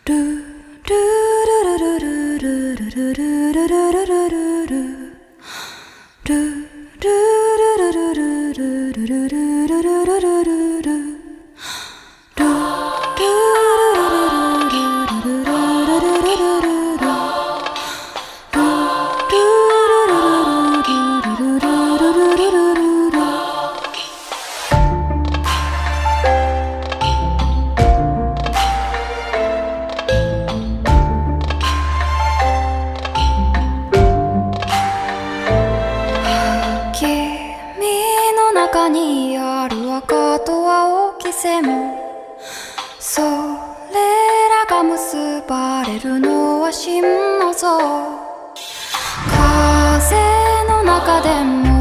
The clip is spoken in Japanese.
中にある赤と青き線、それらが結ばれるのは真の像。風の中でも